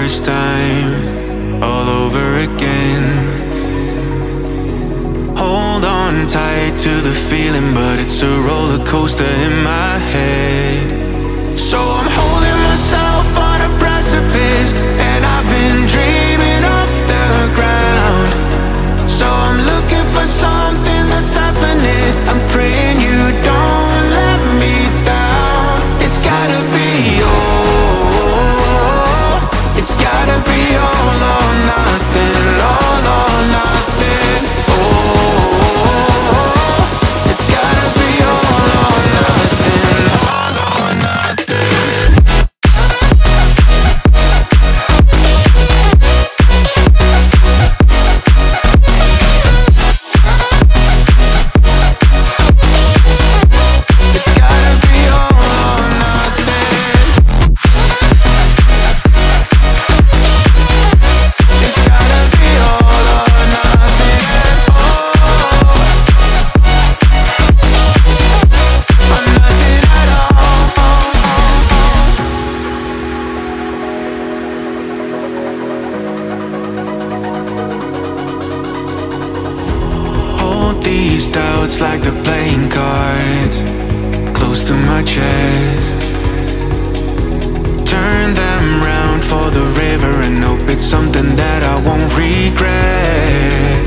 first time, all over again. Hold on tight to the feeling, but it's a roller coaster in my head. So I'm holding myself on a precipice, and I've been dreaming off the ground. So I'm looking for something that's definite. I'm praying you don't let me down. It's gotta be all, it's gotta be all or nothing, all or nothing. Oh, it's gotta be all or nothing, all or nothing. These doubts like the playing cards close to my chest. Turn them round for the river and hope it's something that I won't regret.